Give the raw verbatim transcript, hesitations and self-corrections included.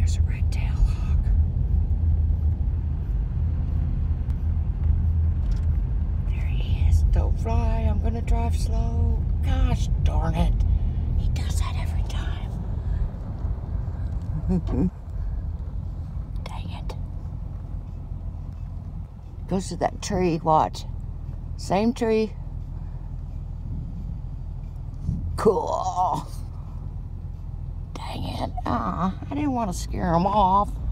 There's a red-tailed hawk. There he is. Don't fly. I'm gonna drive slow. Gosh darn it. He does that every time. Dang it. Goes to that tree. Watch. Same tree. Cool. Dang it. Ah, I didn't want to scare him off.